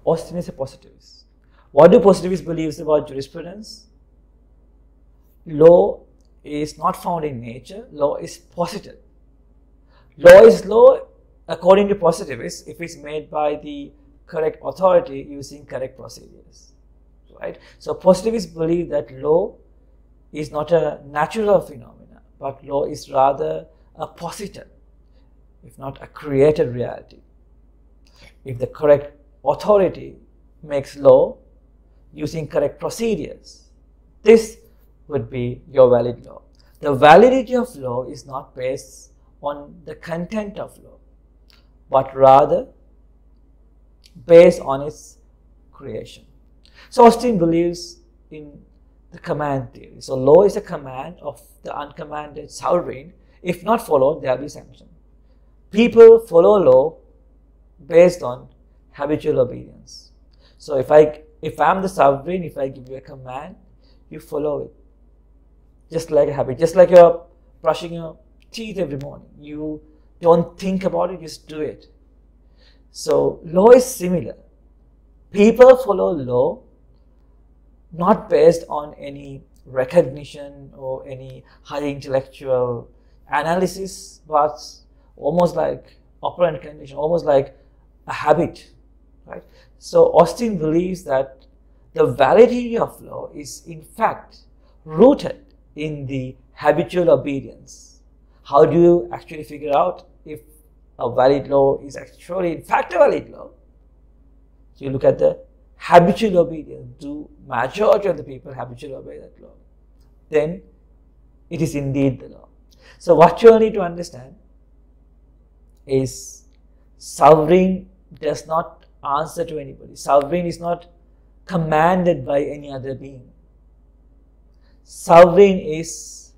Austin is a positivist. What do positivists believe about jurisprudence? Law is not found in nature. Law is posited. Law is law according to positivists if it's made by the correct authority using correct procedures. Right? So positivists believe that law is not a natural phenomenon, but law is rather a posited, if not a created reality. If the correct authority makes law using correct procedures, this would be your valid law. The validity of law is not based on the content of law, but rather based on its creation. So Austin believes in the command theory. So law is a command of the uncommanded sovereign. If not followed, there will be sanction. People follow law based on habitual obedience. So if I'm the sovereign, if I give you a command, you follow it. Just like a habit, just like you're brushing your teeth every morning. You don't think about it, just do it. So law is similar. People follow law not based on any recognition or any high intellectual analysis, but almost like operant condition, almost like a habit, right? So Austin believes that the validity of law is in fact rooted in the habitual obedience. How do you actually figure out if a valid law is actually in fact a valid law? So you look at the habitual obedience. Do majority of the people habitually obey that law? Then it is indeed the law. So what you need to understand is sovereign does not answer to anybody. Sovereign is not commanded by any other being. Sovereign is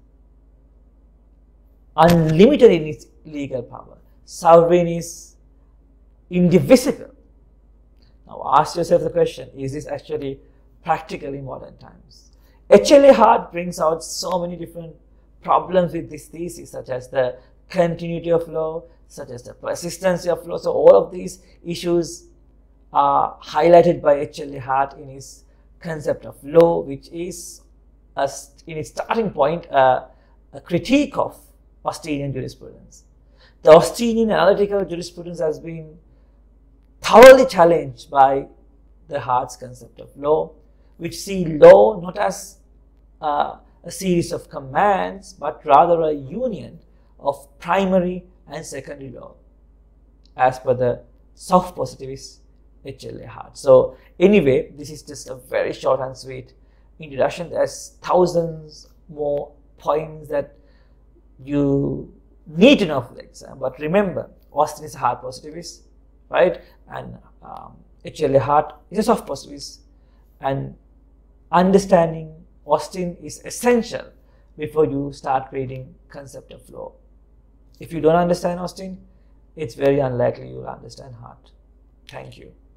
unlimited in its legal power. Sovereign is indivisible. Now ask yourself the question, is this actually practical in modern times? H.L.A. Hart brings out so many different problems with this thesis, such as the continuity of law, such as the persistency of law. So all of these issues are highlighted by H.L.A. Hart in his concept of law, which is, in its starting point, a critique of Austinian jurisprudence. The Austinian analytical jurisprudence has been thoroughly challenged by the Hart's concept of law, which see law not as a series of commands, but rather a union of primary and secondary law, as per the soft positivist H.L.A. Hart. So anyway, this is just a very short and sweet introduction. There's thousands more points that you need to know for the exam, but remember, Austin is a hard positivist, right? And H.L.A. Hart is a soft positivist, and understanding Austin is essential before you start reading concept of law. If you don't understand Austin, it's very unlikely you'll understand Hart. Thank you.